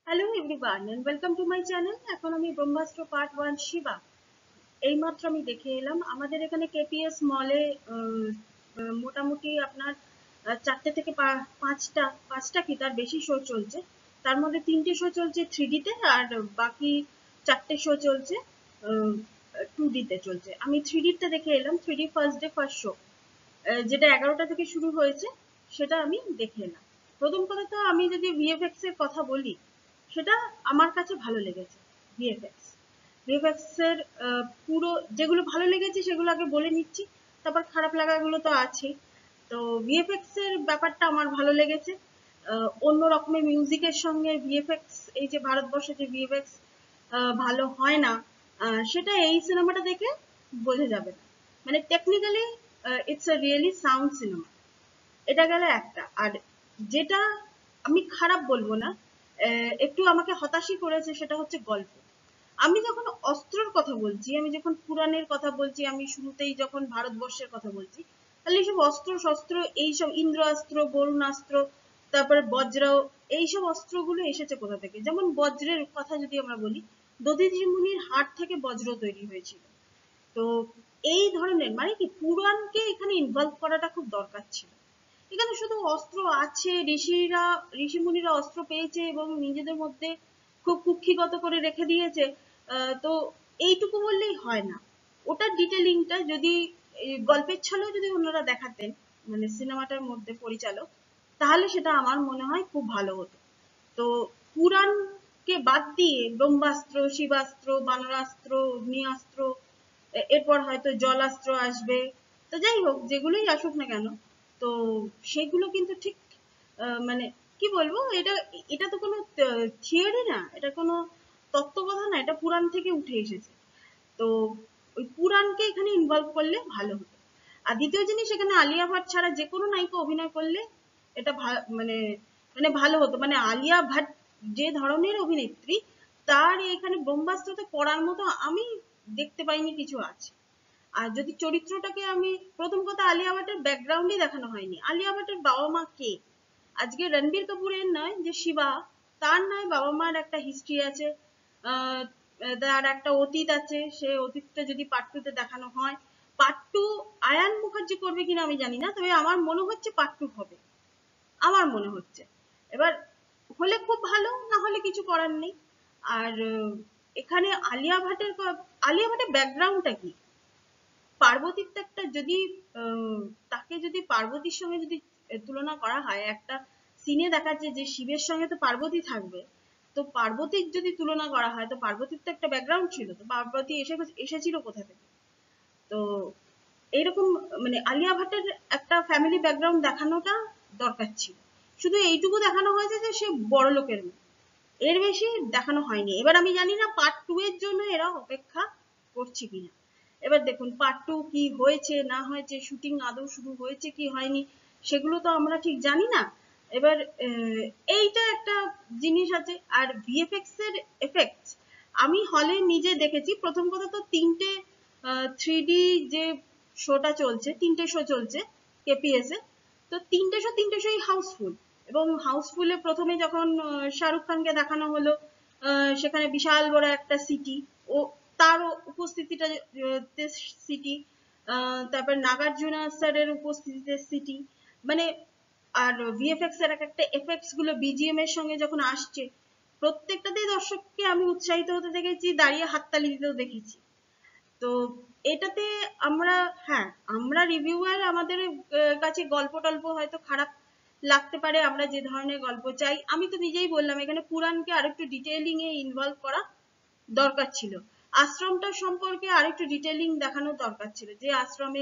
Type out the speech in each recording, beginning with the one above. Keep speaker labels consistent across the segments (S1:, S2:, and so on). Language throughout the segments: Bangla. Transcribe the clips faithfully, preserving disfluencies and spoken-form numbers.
S1: Hello everyone and welcome to my channel. এখন আমি ব্রহ্মাস্ত্র পার্ট ওয়ান শিবা এইমাত্র আমি দেখে এলাম। আমাদের এখানে কেপিএস মলে মোটামুটি আপনার চারটে থেকে পাঁচটা পাঁচটা কি তার বেশি শো চলছে। তার মধ্যে তিনটে শো চলছে থ্রি ডিতে আর বাকি চারটে শো চলছে টু ডিতে চলছে। আমি থ্রি ডিটা দেখে এলাম। Three D first day first show যেটা এগারোটা থেকে শুরু হয়েছে সেটা আমি দেখে এলাম। প্রথম কথা তো আমি যদি ভিএফএক্স এর কথা বলি, সেটা আমার কাছে ভালো লেগেছে। ভিএফএক্স ভিএফএক্স এর পুরো যেগুলো ভালো লেগেছে সেগুলো আগে বলে নিচ্ছি, তারপর খারাপ লাগাগুলো তো আছেই। তো ভিএফএক্স এর ব্যাপারটা আমার ভালো লেগেছে। অন্য রকমের মিউজিকের সঙ্গে ভিএফএক্স, এই যে ভারতবর্ষে যে ভিএফএক্স ভালো হয় না, সেটা এই সিনেমাটা দেখে বোঝা যাবে না। মানে technically it's a really sound cinema. এটা গেল একটা। আর যেটা আমি খারাপ বলবো না, একটু আমাকে হতাশই করেছে, সেটা হচ্ছে গল্প। আমি যখন অস্ত্রর কথা বলছি, আমি যখন পুরাণের কথা বলছি, আমি শুরুতেই যখন ভারতবর্ষের কথা বলছি, তাহলে এইসব অস্ত্র শস্ত্র, এইসব ইন্দ্রাস্ত্র, বরুণাস্ত্র, তারপরে বজ্র, এইসব অস্ত্রগুলো এসেছে কোথা থেকে? যেমন বজ্রের কথা যদি আমরা বলি, দধিচি মুনির হাট থেকে বজ্র তৈরি হয়েছিল। তো এই ধরনের মানে কি পুরাণকে এখানে ইনভলভ করাটা খুব দরকার ছিল। এখানে শুধু অস্ত্র আছে, ঋষিরা ঋষিমুনিরা অস্ত্র পেয়েছে এবং নিজেদের মধ্যে খুব কুক্ষিগত করে রেখে দিয়েছে, তো এইটুকু বললেই হয় না। ওটার ডিটেলিংটা যদি গল্পের ছলেও যদি ওনারা দেখাতেন, মানে সিনেমাটার মধ্যে পরিচালক, তাহলে সেটা আমার মনে হয় খুব ভালো হতো। তো পুরাণকে বাদ দিয়ে ব্রহ্মাস্ত্র, শিবাস্ত্র, বানরাস্ত্র, অগ্নিয়াস্ত্র, এরপর হয়তো জলাস্ত্র আসবে। তো যাই হোক, যেগুলোই আসুক না কেন, তো সেগুলো কিন্তু ঠিক মানে কি বলবো, এটা এটা তো কোনো থিওরি না, এটা কোনো তত্ত্বকথা না, এটা পুরাণ থেকে উঠে এসেছে। তো ওই পুরাণকে এখানে ইনভলভ করলে ভালো হতো। আর দ্বিতীয় জিনিস, এখানে আলিয়া ভাট ছাড়া যে কোনো নায়িকা অভিনয় করলে এটা মানে মানে ভালো হতো। মানে আলিয়া ভাট যে ধরনের অভিনেত্রী, তার এখানে ব্রহ্মাস্ত্রতে পড়ার মতো আমি দেখতে পাইনি কিছু আছে। আর যদি চরিত্রটাকে আমি, প্রথম কথা আলিয়া ভাটের ব্যাকগ্রাউন্ডই দেখানো হয়নি। আলিয়া ভাটের বাবা মা কে? আজকে রণবীর কাপুরের নয় যে শিবা, তার নয় বাবা মার একটা হিস্ট্রি আছে, আহ তার একটা অতীত আছে। সে অতীতটা যদি পার্ট টু তে দেখানো হয়, পার্ট টু আয়ান মুখার্জি করবে কিনা আমি জানি না, তবে আমার মনে হচ্ছে পার্ট টু হবে, আমার মনে হচ্ছে। এবার হলে খুব ভালো, না হলে কিছু করার নেই। আর এখানে আলিয়া ভাটের আলিয়া ভাটের ব্যাকগ্রাউন্ডটা কি? পার্বতীর তো একটা, যদি তাকে যদি পার্বতীর সঙ্গে যদি তুলনা করা হয়, একটা সিনে দেখাচ্ছে যে শিবের সঙ্গে তো পার্বতী থাকবে, তো পার্বতীর যদি তুলনা করা হয়, তো পার্বতীর তো একটা ব্যাকগ্রাউন্ড ছিল, তো পার্বতী এসে এসেছিল কোথা থেকে? তো এইরকম মানে আলিয়া ভাটের একটা ফ্যামিলি ব্যাকগ্রাউন্ড দেখানোটা দরকার ছিল। শুধু এইটুকু দেখানো হয়েছে যে সে বড় লোকের মেয়ে, এর বেশি দেখানো হয়নি। এবার আমি জানি না পার্ট টু এর জন্য এরা অপেক্ষা করছে কিনা। এবার দেখুন পার্ট টু কি হয়েছে না হয়েছে, শুটিং আদৌ শুরু হয়েছে কি হয়নি, সেগুলো তো আমরা ঠিক জানি না। এবার এইটা একটা জিনিস আছে। আর ভিএফএক্স এর এফেক্ট আমি হলে নিজে দেখেছি। প্রথম কথা তো তিনটে থ্রি ডি যে শোটা চলছে, তিনটে শো চলছে কেপিএস এ, তো তিনটে শো তিনটে শোই হাউসফুল। এবং হাউসফুলে প্রথমে যখন শাহরুখ খানকে দেখানো হলো, সেখানে বিশাল বড় একটা সিটি, ও তার উপস্থিতিটা সিটি, তারপর নাগার্জুনা স্যারের উপস্থিতিতে সিটি, মানে আর ভিএফএক্স এর এক একটা এফেক্টস গুলো বিজিএম এর সঙ্গে যখন আসছে, প্রত্যেকটাতেই দর্শককে আমি উৎসাহিত হতে দেখেছি, দাঁড়িয়ে হাততালি দিতেও দেখেছি। তো এটাতে আমরা, হ্যাঁ আমরা রিভিউয়ার, আমাদের কাছে গল্প টল্প হয়তো খারাপ লাগতে পারে, আমরা যে ধরনের গল্প চাই। আমি তো নিজেই বললাম এখানে পুরাণকে আরেকটু ডিটেইলিং এ ইনভলভ করা দরকার ছিল। আশ্রমটা সম্পর্কে আরেকটু ডিটেইলিং দেখানো দরকার ছিল। যে আশ্রমে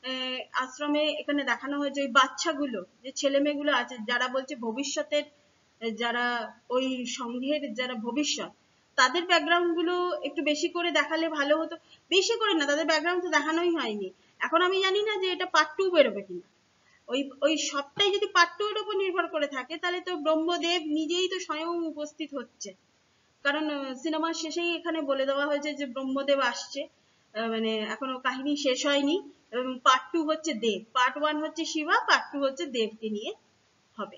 S1: আশ্রমে এখানে দেখানো হয়েছে ওই বাচ্চাগুলো, যে ছেলে মেয়েগুলো আছে যারা বলছে ভবিষ্যতের, যারা ওই সংঘের যারা ভবিষ্যৎ, তাদের ব্যাকগ্রাউন্ড গুলো একটু বেশি করে দেখালে ভালো হতো। বেশি করে না, তাদের ব্যাকগ্রাউন্ড তো দেখানোই হয়নি। এখন আমি জানি না যে এটা পার্ট টু বেরোবে কিনা। ওই ওই সবটাই যদি পার্ট টু এর উপর নির্ভর করে থাকে, তাহলে তো ব্রহ্মদেব নিজেই তো স্বয়ং উপস্থিত হচ্ছে। কারণ সিনেমার শেষেই এখানে বলে দেওয়া হয়েছে যে ব্রহ্মদেব আসছে, মানে এখনো কাহিনী শেষ হয়নি। এবং পার্ট টু হচ্ছে দেব, পার্ট ওয়ান হচ্ছে শিবা, পার্ট টু হচ্ছে দেবকে নিয়ে হবে।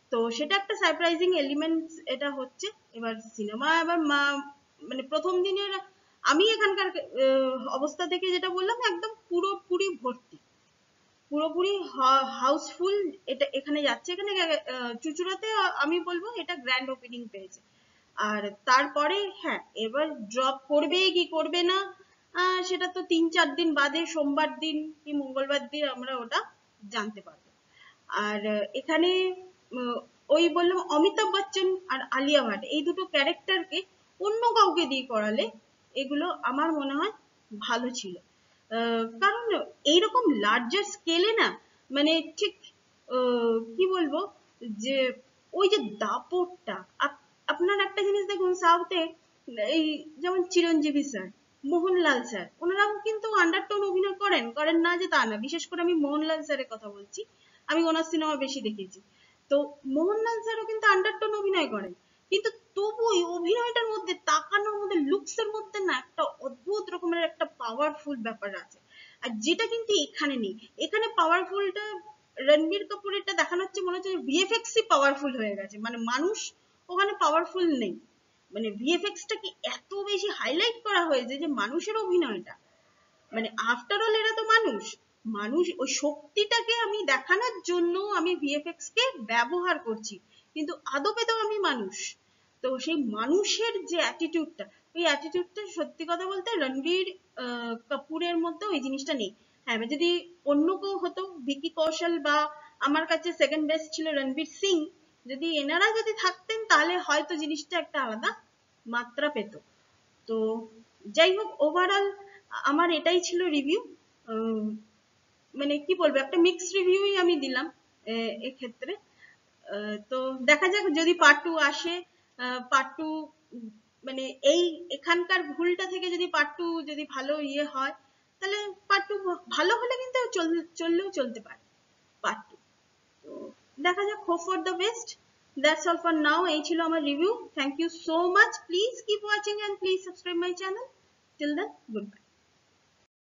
S1: তো সেটা একটা সারপ্রাইজিং এলিমেন্ট এটা হচ্ছে। এবার সিনেমা এবার মানে প্রথম দিনের আমি এখানকার অবস্থা থেকে যেটা বললাম একদম পুরোপুরি ভর্তি, পুরোপুরি হাউসফুল। এটা এখানে যাচ্ছে, এখানে চুচুড়াতে আমি বলবো এটা গ্র্যান্ড ওপেনিং পেয়েছে। আর তারপরে হ্যাঁ এবার ড্রপ করবে কি করবে না সেটা তো তিন চার দিন বাদে সোমবার দিন কি মঙ্গলবার দিন আমরা ওটা জানতে পারবো। আর এখানে ওই বললাম অমিতাভ বচ্চন আর আলিয়া ভাট এই দুটো ক্যারেক্টারকে অন্য কাউকে দিয়ে করালে এগুলো আমার মনে হয় ভালো ছিল। কারণ এইরকম লার্জার স্কেলে না মানে ঠিক কি বলবো যে ওই যে দাপটটা, আপনার একটা জিনিস দেখুন সাউথে এই যেমন চিরঞ্জীবী স্যার, মোহনলাল স্যার, ওনারাও কিন্তু আন্ডারটোন অভিনয় করেন, করেন না যে তা না। বিশেষ করে আমি মোহনলাল স্যারের কথা বলছি, আমি ওনার সিনেমা বেশি দেখেছি। তো মোহনলাল স্যারও কিন্তু আন্ডারটোন অভিনয় করেন, কিন্তু তবু ওই অভিনয়টার মধ্যে তাকানোর মধ্যে লুকসের মধ্যে না একটা অদ্ভুত রকমের একটা পাওয়ারফুল ব্যাপার আছে, আর যেটা কিন্তু এখানে নেই। এখানে পাওয়ারফুলটা রণবীর কাপুরেরটা দেখানো হচ্ছে মনে হচ্ছে ভিএফএক্সই পাওয়ারফুল হয়ে গেছে, মানে মানুষ ওখানে পাওয়ারফুল নেই, মানে ভিএফএক্সটা কি এত বেশি হাইলাইট করা হয়েছে যে মানুষের অভিনয়টা, মানে আফটার অল এরা তো মানুষ, মানুষ ওই শক্তিটাকে আমি দেখানোর জন্য আমি ভিএফএক্স কে ব্যবহার করছি, কিন্তু আদপে তো আমি মানুষ। তো সেই মানুষের যে অ্যাটিটিউডটা, ওই অ্যাটিটিউডটা সত্যি কথা বলতে রণবীর কাপুরের মধ্যে ওই জিনিসটা নেই। হ্যাঁ যদি অন্য কেউ হতো, ভিকি কৌশল বা আমার কাছে সেকেন্ড বেস্ট ছিল রণবীর সিং, যদি এনারা যদি থাকতেন তাহলে হয়তো জিনিসটা একটা আলাদা মাত্রা পেত। তো যাই হোক ওভারঅল আমার এটাই ছিল রিভিউ, মানে কি বলবো একটা মিক্সড রিভিউই আমি দিলাম এক্ষেত্রে। তো দেখা যাক যদি পার্ট টু আসে, পার্ট টু মানে এই এখানকার ভুলটা থেকে যদি পার্ট টু যদি ভালো ইয়ে হয় তাহলে পার্ট টু ভালো হলে কিন্তু চললেও চলতে পারে পার্ট টু। তো দেখা যাক, hope for the best. That's all for now. এই ছিল আমার review. Thank you so much. Please keep watching and please subscribe my channel. Till then, goodbye.